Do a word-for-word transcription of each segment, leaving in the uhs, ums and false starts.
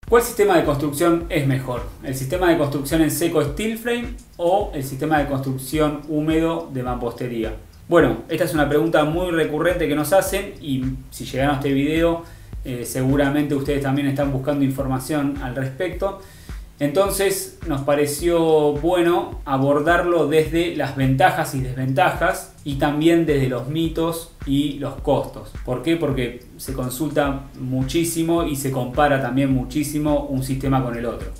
¿Cuál sistema de construcción es mejor? ¿El sistema de construcción en seco steel frame o el sistema de construcción húmedo de mampostería? Bueno, esta es una pregunta muy recurrente que nos hacen y si llegaron a este video eh, seguramente ustedes también están buscando información al respecto. Entonces nos pareció bueno abordarlo desde las ventajas y desventajas y también desde los mitos y los costos. ¿Por qué? Porque se consulta muchísimo y se compara también muchísimo un sistema con el otro.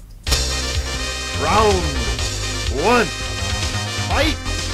Round one. Fight.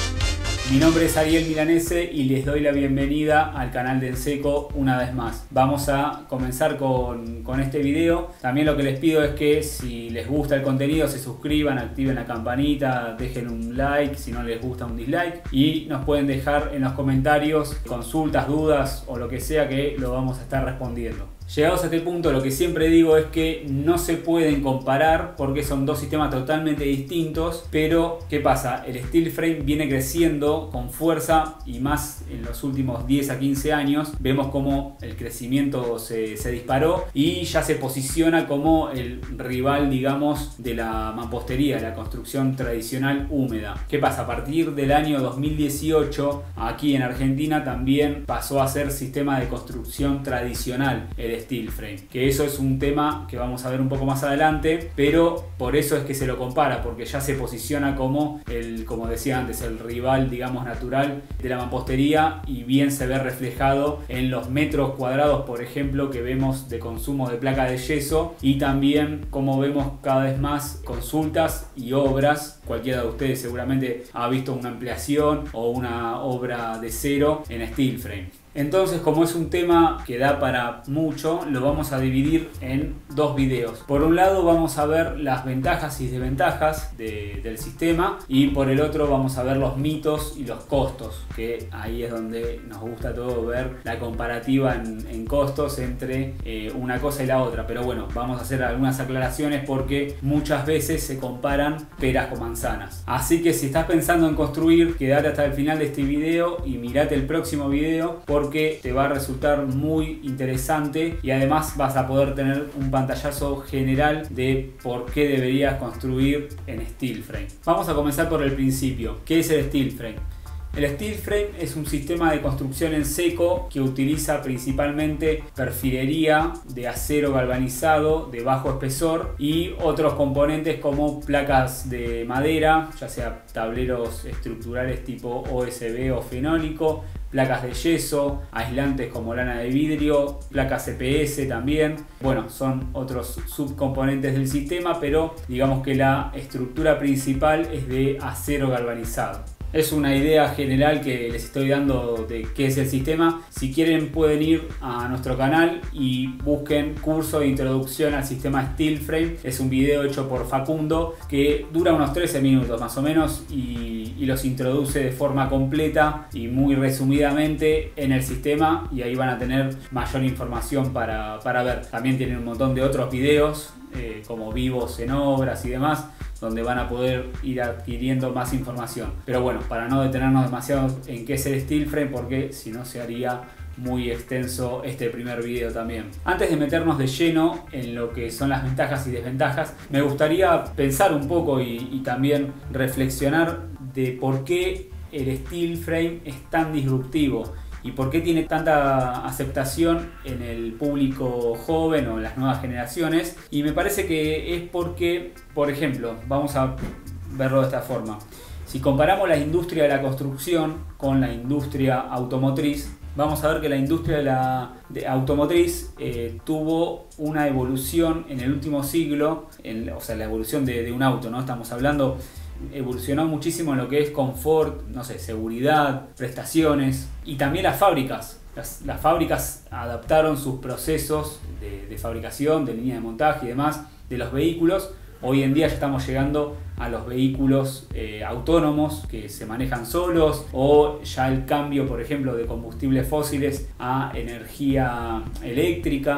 Mi nombre es Ariel Milanese y les doy la bienvenida al canal de Enseco una vez más. Vamos a comenzar con, con este video. También lo que les pido es que si les gusta el contenido se suscriban, activen la campanita, dejen un like, si no les gusta un dislike. Y nos pueden dejar en los comentarios consultas, dudas o lo que sea que lo vamos a estar respondiendo. Llegados a este punto, lo que siempre digo es que no se pueden comparar porque son dos sistemas totalmente distintos, pero ¿qué pasa? El steel frame viene creciendo con fuerza y más en los últimos diez a quince años. Vemos como el crecimiento se, se disparó y ya se posiciona como el rival, digamos, de la mampostería, de la construcción tradicional húmeda. ¿Qué pasa? A partir del año dos mil dieciocho, aquí en Argentina también pasó a ser sistema de construcción tradicional el steel frame, que eso es un tema que vamos a ver un poco más adelante, pero por eso es que se lo compara, porque ya se posiciona como el, como decía antes, el rival, digamos, natural de la mampostería y bien se ve reflejado en los metros cuadrados, por ejemplo, que vemos de consumo de placa de yeso y también como vemos cada vez más consultas y obras. Cualquiera de ustedes seguramente ha visto una ampliación o una obra de cero en steel frame. Entonces, como es un tema que da para mucho, lo vamos a dividir en dos videos. Por un lado vamos a ver las ventajas y desventajas de, del sistema y por el otro vamos a ver los mitos y los costos, que ahí es donde nos gusta todo ver la comparativa en, en costos entre eh, una cosa y la otra. Pero bueno, vamos a hacer algunas aclaraciones porque muchas veces se comparan peras con manzanas. Así que si estás pensando en construir, quédate hasta el final de este video y mirate el próximo video porque porque te va a resultar muy interesante y además vas a poder tener un pantallazo general de por qué deberías construir en steel frame. Vamos a comenzar por el principio. ¿Qué es el steel frame? El steel frame es un sistema de construcción en seco que utiliza principalmente perfilería de acero galvanizado de bajo espesor y otros componentes como placas de madera, ya sea tableros estructurales tipo O S B o fenólico, placas de yeso, aislantes como lana de vidrio, placas C P S también. Bueno, son otros subcomponentes del sistema, pero digamos que la estructura principal es de acero galvanizado. Es una idea general que les estoy dando de qué es el sistema. Si quieren pueden ir a nuestro canal y busquen curso de introducción al sistema steel frame. Es un video hecho por Facundo que dura unos trece minutos más o menos y, y los introduce de forma completa y muy resumidamente en el sistema y ahí van a tener mayor información para, para ver. También tienen un montón de otros videos eh, como vivos en obras y demás, donde van a poder ir adquiriendo más información. Pero bueno, para no detenernos demasiado en qué es el steel frame, porque si no se haría muy extenso este primer video también. Antes de meternos de lleno en lo que son las ventajas y desventajas, me gustaría pensar un poco y, y también reflexionar de por qué el steel frame es tan disruptivo y por qué tiene tanta aceptación en el público joven o en las nuevas generaciones. Y me parece que es porque, por ejemplo, vamos a verlo de esta forma. Si comparamos la industria de la construcción con la industria automotriz, vamos a ver que la industria de la de automotriz eh, tuvo una evolución en el último siglo, en, o sea, la evolución de, de un auto, ¿no? Estamos hablando, evolucionó muchísimo en lo que es confort, no sé, seguridad, prestaciones y también las fábricas. Las, las fábricas adaptaron sus procesos de, de fabricación, de línea de montaje y demás de los vehículos. Hoy en día ya estamos llegando a los vehículos eh, autónomos que se manejan solos o ya el cambio, por ejemplo, de combustibles fósiles a energía eléctrica.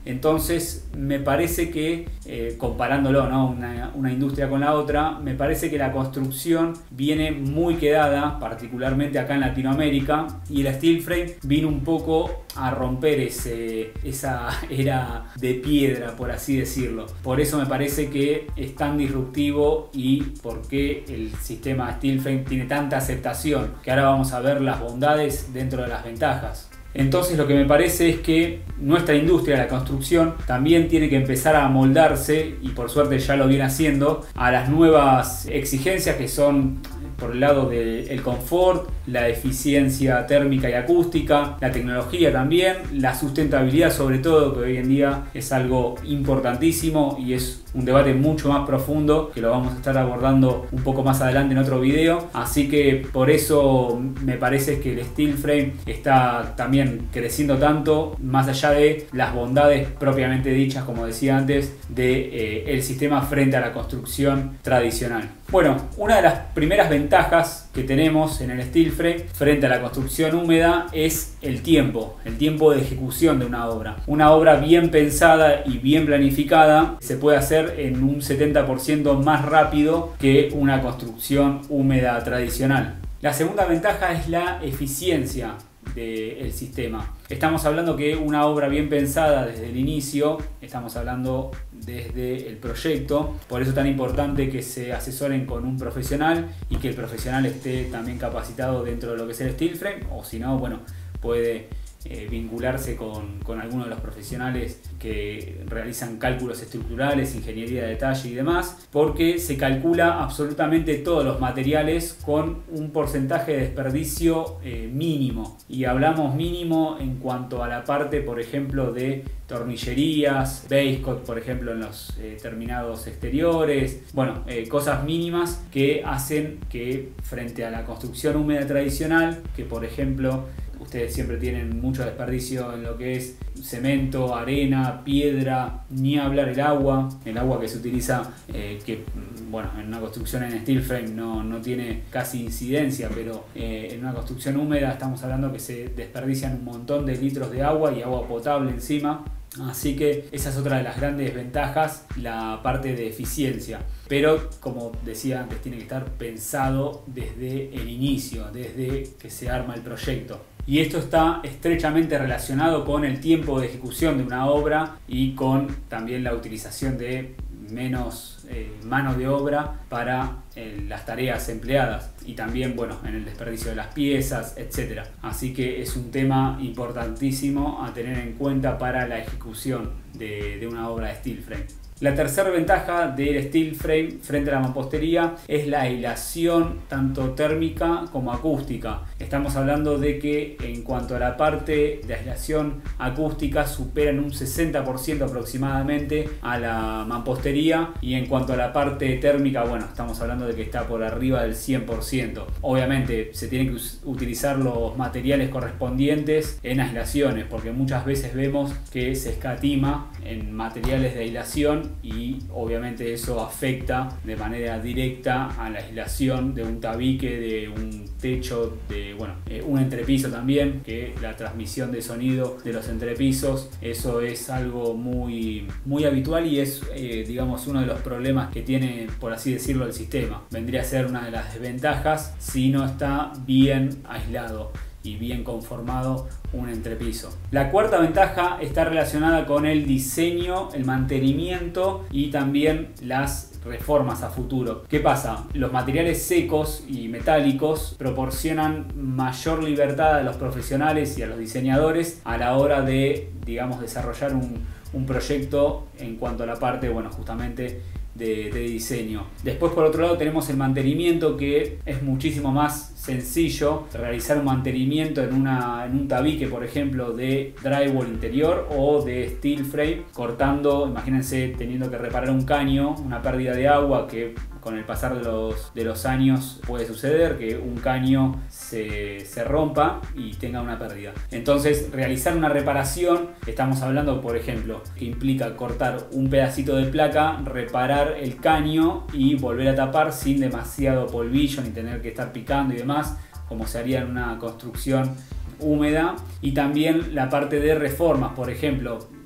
Entonces me parece que, eh, comparándolo, ¿no? una, una industria con la otra, me parece que la construcción viene muy quedada, particularmente acá en Latinoamérica, y el steel frame vino un poco a romper ese, esa era de piedra, por así decirlo. Por eso me parece que es tan disruptivo y por qué el sistema steel frame tiene tanta aceptación, que ahora vamos a ver las bondades dentro de las ventajas. Entonces lo que me parece es que nuestra industria de la construcción también tiene que empezar a moldarse, y por suerte ya lo viene haciendo, a las nuevas exigencias que son por el lado del confort, la eficiencia térmica y acústica, la tecnología también, la sustentabilidad sobre todo, que hoy en día es algo importantísimo y es un debate mucho más profundo que lo vamos a estar abordando un poco más adelante en otro video. Así que por eso me parece que el steel frame está también creciendo tanto, más allá de las bondades propiamente dichas, como decía antes, de eh, el sistema frente a la construcción tradicional. Bueno, una de las primeras ventajas que tenemos en el steel frame frente a la construcción húmeda es el tiempo, el tiempo de ejecución de una obra. Una obra bien pensada y bien planificada se puede hacer en un setenta por ciento más rápido que una construcción húmeda tradicional. La segunda ventaja es la eficiencia del sistema. Estamos hablando que una obra bien pensada desde el inicio, estamos hablando desde el proyecto, por eso es tan importante que se asesoren con un profesional y que el profesional esté también capacitado dentro de lo que es el steel frame, o si no, bueno, puede eh, vincularse con, con alguno de los profesionales que realizan cálculos estructurales, ingeniería de detalle y demás, porque se calcula absolutamente todos los materiales con un porcentaje de desperdicio eh, mínimo, y hablamos mínimo en cuanto a la parte, por ejemplo, de tornillerías, base coat, por ejemplo, en los eh, terminados exteriores, bueno, eh, cosas mínimas que hacen que frente a la construcción húmeda tradicional, que por ejemplo ustedes siempre tienen mucho desperdicio en lo que es cemento, arena, piedra, ni hablar el agua, el agua que se utiliza, eh, que bueno, en una construcción en steel frame no, no tiene casi incidencia, pero eh, en una construcción húmeda estamos hablando que se desperdician un montón de litros de agua y agua potable encima. Así que esa es otra de las grandes ventajas, la parte de eficiencia. Pero como decía antes, tiene que estar pensado desde el inicio, desde que se arma el proyecto. Y esto está estrechamente relacionado con el tiempo de ejecución de una obra y con también la utilización de menos eh, mano de obra para eh, las tareas empleadas, y también bueno, en el desperdicio de las piezas, etcétera. Así que es un tema importantísimo a tener en cuenta para la ejecución de, de una obra de steel frame. La tercera ventaja del steel frame frente a la mampostería es la aislación tanto térmica como acústica. Estamos hablando de que en cuanto a la parte de aislación acústica superan un sesenta por ciento aproximadamente a la mampostería, y en cuanto a la parte térmica, bueno, estamos hablando de que está por arriba del cien por ciento. Obviamente se tienen que utilizar los materiales correspondientes en aislaciones, porque muchas veces vemos que se escatima en materiales de aislación y obviamente eso afecta de manera directa a la aislación de un tabique, de un techo, de bueno, eh, un entrepiso también, que la transmisión de sonido de los entrepisos, eso es algo muy, muy habitual y es eh, digamos uno de los problemas que tiene, por así decirlo, el sistema. Vendría a ser una de las desventajas si no está bien aislado y bien conformado un entrepiso. La cuarta ventaja está relacionada con el diseño, el mantenimiento y también las reformas a futuro. ¿Qué pasa? Los materiales secos y metálicos proporcionan mayor libertad a los profesionales y a los diseñadores a la hora de, digamos, desarrollar un, un proyecto en cuanto a la parte, bueno, justamente De, de diseño. Después, por otro lado, tenemos el mantenimiento, que es muchísimo más sencillo realizar un mantenimiento en, una, en un tabique, por ejemplo, de drywall interior o de steel frame, cortando, imagínense teniendo que reparar un caño, una pérdida de agua que con el pasar de los, de los años puede suceder, que un caño se, se rompa y tenga una pérdida. Entonces, realizar una reparación, estamos hablando, por ejemplo, que implica cortar un pedacito de placa, reparar el caño y volver a tapar sin demasiado polvillo ni tener que estar picando y demás, como se haría en una construcción húmeda. Y también la parte de reformas, por ejemplo,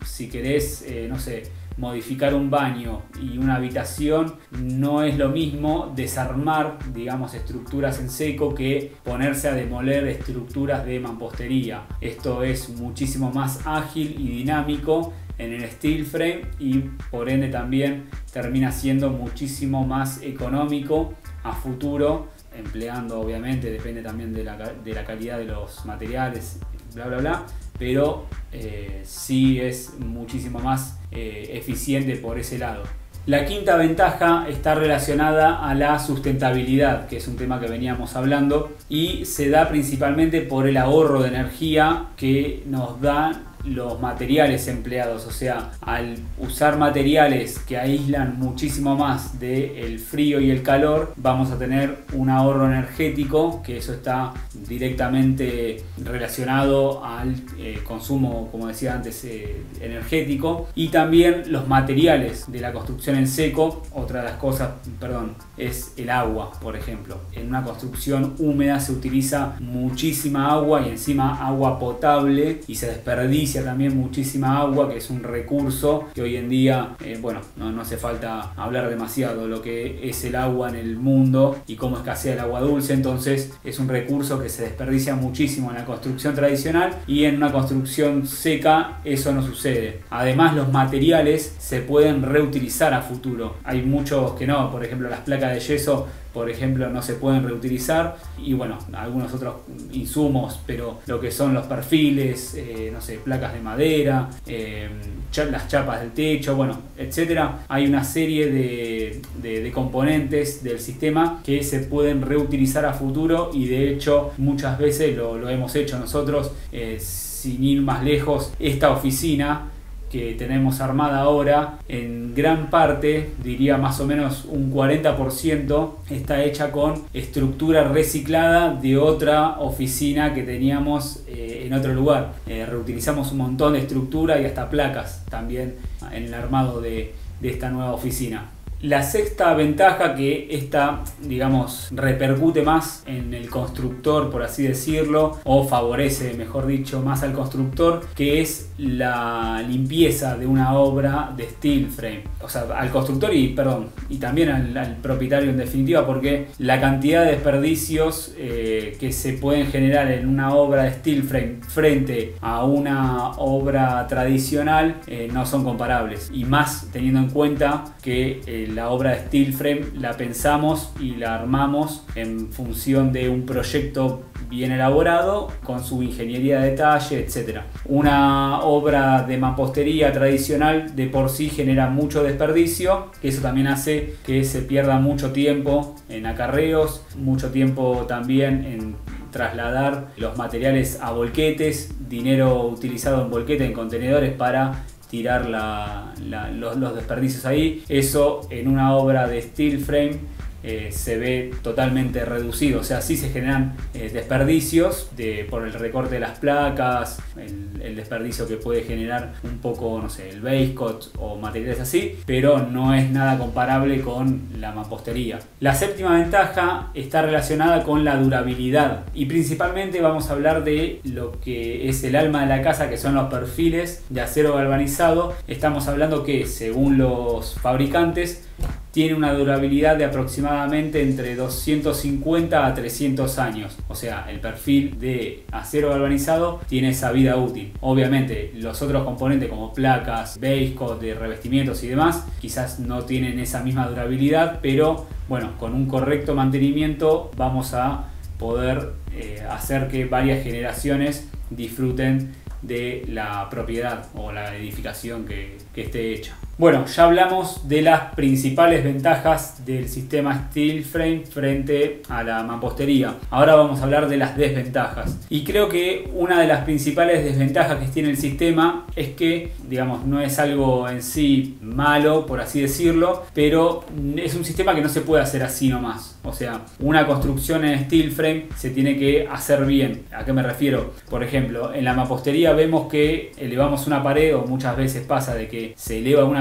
si querés, eh, no sé, modificar un baño y una habitación, no es lo mismo desarmar, digamos, estructuras en seco que ponerse a demoler estructuras de mampostería. Esto es muchísimo más ágil y dinámico en el steel frame y por ende también termina siendo muchísimo más económico a futuro, empleando, obviamente, depende también de la, de la calidad de los materiales, bla bla bla, pero eh, sí es muchísimo más eh, eficiente por ese lado. La quinta ventaja está relacionada a la sustentabilidad, que es un tema que veníamos hablando, y se da principalmente por el ahorro de energía que nos da los materiales empleados. O sea, al usar materiales que aíslan muchísimo más del frío y el calor, vamos a tener un ahorro energético, que eso está directamente relacionado al eh, consumo, como decía antes, eh, energético. Y también los materiales de la construcción en seco, otra de las cosas, perdón, es el agua, por ejemplo. En una construcción húmeda se utiliza muchísima agua y encima agua potable, y se desperdicia también muchísima agua, que es un recurso que hoy en día, eh, bueno, no, no hace falta hablar demasiado lo que es el agua en el mundo y cómo escasea el agua dulce. Entonces es un recurso que se desperdicia muchísimo en la construcción tradicional, y en una construcción seca eso no sucede. Además, los materiales se pueden reutilizar a futuro. Hay muchos que no, por ejemplo las placas de yeso, por ejemplo, no se pueden reutilizar, y bueno, algunos otros insumos, pero lo que son los perfiles, eh, no sé, placas de madera, eh, las chapas del techo, bueno, etcétera. Hay una serie de, de, de componentes del sistema que se pueden reutilizar a futuro, y de hecho muchas veces lo, lo hemos hecho nosotros. Eh, sin ir más lejos, esta oficina que tenemos armada ahora, en gran parte, diría más o menos un cuarenta por ciento, está hecha con estructura reciclada de otra oficina que teníamos eh, en otro lugar. Eh, reutilizamos un montón de estructura y hasta placas también en el armado de, de esta nueva oficina. La sexta ventaja, que esta, digamos, repercute más en el constructor, por así decirlo, o favorece, mejor dicho, más al constructor, que es la limpieza de una obra de steel frame. O sea, al constructor y, perdón, y también al, al propietario en definitiva, porque la cantidad de desperdicios eh, que se pueden generar en una obra de steel frame frente a una obra tradicional eh, no son comparables. Y más teniendo en cuenta que eh, la obra de steel frame la pensamos y la armamos en función de un proyecto bien elaborado con su ingeniería de detalle, etcétera. Una obra de mampostería tradicional de por sí genera mucho desperdicio, que eso también hace que se pierda mucho tiempo en acarreos, mucho tiempo también en trasladar los materiales a volquetes, dinero utilizado en volquetes, en contenedores para tirar la, la, los, los desperdicios ahí. Eso en una obra de steel frame eh, se ve totalmente reducido. O sea, sí se generan eh, desperdicios de, por el recorte de las placas, el, el desperdicio que puede generar un poco, no sé, el base coat o materiales así, pero no es nada comparable con la mampostería. La séptima ventaja está relacionada con la durabilidad, y principalmente vamos a hablar de lo que es el alma de la casa, que son los perfiles de acero galvanizado. Estamos hablando que, según los fabricantes, tiene una durabilidad de aproximadamente entre doscientos cincuenta a trescientos años. O sea, el perfil de acero galvanizado tiene esa vida útil. Obviamente, los otros componentes como placas, base coat, de revestimientos y demás, quizás no tienen esa misma durabilidad, pero bueno, con un correcto mantenimiento vamos a poder eh, hacer que varias generaciones disfruten de la propiedad o la edificación que, que esté hecha. Bueno, ya hablamos de las principales ventajas del sistema steel frame frente a la mampostería. Ahora vamos a hablar de las desventajas. Y creo que una de las principales desventajas que tiene el sistema es que, digamos, no es algo en sí malo, por así decirlo, pero es un sistema que no se puede hacer así nomás. O sea, una construcción en steel frame se tiene que hacer bien. ¿A qué me refiero? Por ejemplo, en la mampostería vemos que elevamos una pared, o muchas veces pasa de que se eleva una pared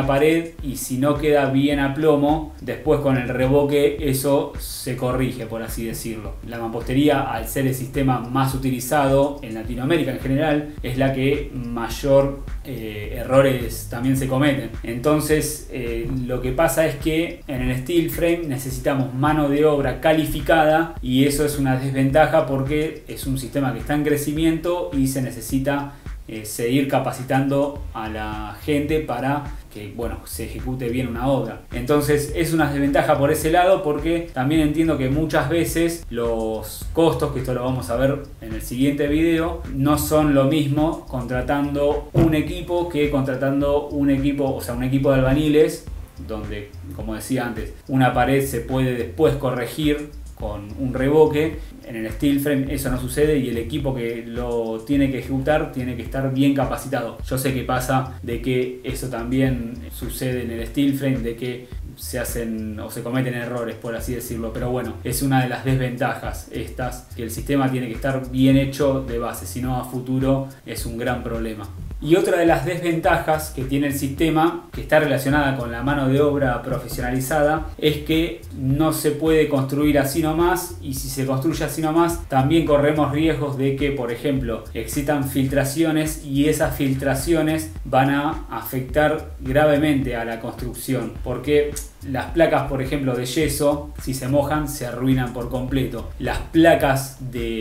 pared y si no queda bien a plomo, después con el revoque eso se corrige, por así decirlo. La mampostería, al ser el sistema más utilizado en Latinoamérica en general, es la que mayor eh, errores también se cometen. Entonces eh, lo que pasa es que en el steel frame necesitamos mano de obra calificada y eso es una desventaja porque es un sistema que está en crecimiento y se necesita eh, seguir capacitando a la gente para que bueno, se ejecute bien una obra. Entonces es una desventaja por ese lado, porque también entiendo que muchas veces los costos, que esto lo vamos a ver en el siguiente video, no son lo mismo contratando un equipo que contratando un equipo, o sea, un equipo de albañiles, donde, como decía antes, una pared se puede después corregir con un revoque. En el steel frame eso no sucede y el equipo que lo tiene que ejecutar tiene que estar bien capacitado. Yo sé que pasa de que eso también sucede en el steel frame, de que se hacen o se cometen errores, por así decirlo, pero bueno, es una de las desventajas estas, que el sistema tiene que estar bien hecho de base, si no a futuro es un gran problema. Y otra de las desventajas que tiene el sistema, que está relacionada con la mano de obra profesionalizada, es que no se puede construir así nomás, y si se construye así nomás también corremos riesgos de que, por ejemplo, existan filtraciones y esas filtraciones van a afectar gravemente a la construcción, porque las placas, por ejemplo, de yeso, si se mojan se arruinan por completo. Las placas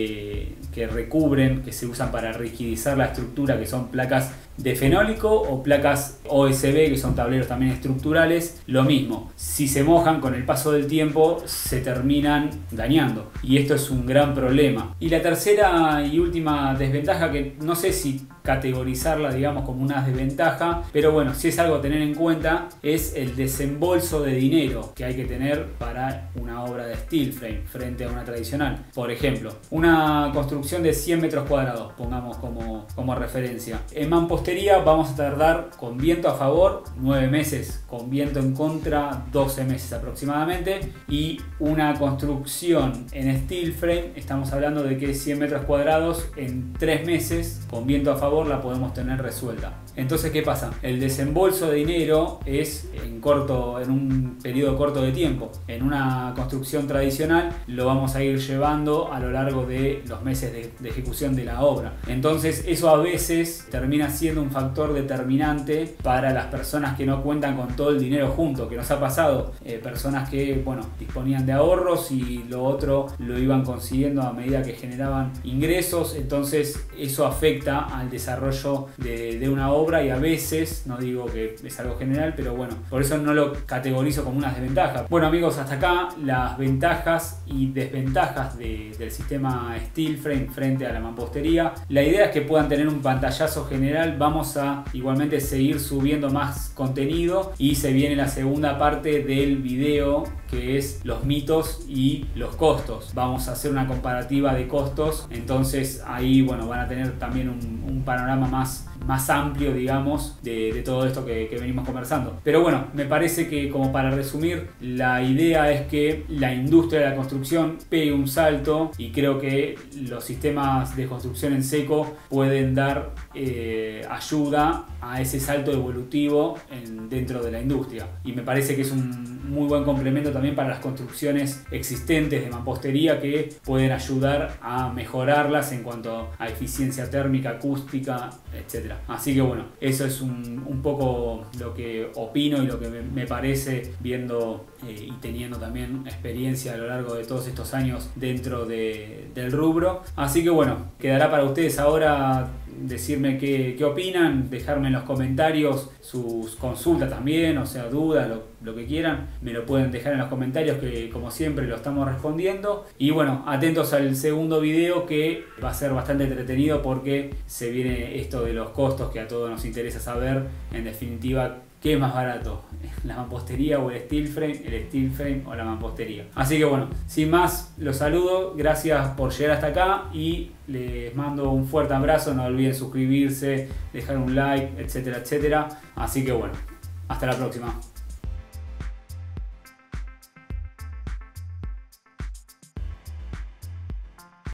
de que recubren, que se usan para rigidizar la estructura, que son placas de fenólico o placas O S B, que son tableros también estructurales, lo mismo. Si se mojan, con el paso del tiempo se terminan dañando y esto es un gran problema. Y la tercera y última desventaja, que no sé si categorizarla, digamos, como una desventaja, pero bueno, si es algo a tener en cuenta, es el desembolso de dinero que hay que tener para una obra de steel frame frente a una tradicional. Por ejemplo, una construcción de cien metros cuadrados, pongamos como, como referencia. En mampostería vamos a tardar, con viento a favor, nueve meses, con viento en contra, doce meses aproximadamente, y una construcción en steel frame, estamos hablando de que cien metros cuadrados en tres meses, con viento a favor, la podemos tener resuelta. Entonces, ¿qué pasa? El desembolso de dinero es en corto, en un periodo corto de tiempo. En una construcción tradicional lo vamos a ir llevando a lo largo de los meses de, de ejecución de la obra. Entonces, eso a veces termina siendo un factor determinante para las personas que no cuentan con todo el dinero junto, que nos ha pasado. Eh, personas que, bueno, disponían de ahorros y lo otro lo iban consiguiendo a medida que generaban ingresos. Entonces, eso afecta al desarrollo de, de una obra. Y a veces, no digo que es algo general, pero bueno, por eso no lo categorizo como una desventaja. Bueno amigos, hasta acá las ventajas y desventajas de, del sistema steel frame frente a la mampostería. La idea es que puedan tener un pantallazo general. Vamos a igualmente seguir subiendo más contenido y se viene la segunda parte del video, que es los mitos y los costos. Vamos a hacer una comparativa de costos, entonces ahí bueno, van a tener también un, un panorama más más amplio, digamos, de, de todo esto que, que venimos conversando. Pero bueno, me parece que, como para resumir, la idea es que la industria de la construcción pegue un salto y creo que los sistemas de construcción en seco pueden dar eh, ayuda a ese salto evolutivo en, dentro de la industria. Y me parece que es un muy buen complemento también para las construcciones existentes de mampostería, que pueden ayudar a mejorarlas en cuanto a eficiencia térmica, acústica, etcétera. Así que bueno, eso es un, un poco lo que opino y lo que me, me parece, viendo eh, y teniendo también experiencia a lo largo de todos estos años dentro de, del rubro. Así que bueno, quedará para ustedes ahora decirme qué, qué opinan, dejarme en los comentarios sus consultas también, o sea, dudas, lo, lo que quieran, me lo pueden dejar en los comentarios, que como siempre lo estamos respondiendo. Y bueno, atentos al segundo video, que va a ser bastante entretenido porque se viene esto de los costos que a todos nos interesa saber. En definitiva, ¿qué es más barato? ¿La mampostería o el steel frame? ¿El steel frame o la mampostería? Así que bueno, sin más, los saludo. Gracias por llegar hasta acá y les mando un fuerte abrazo. No olviden suscribirse, dejar un like, etcétera, etcétera. Así que bueno, hasta la próxima.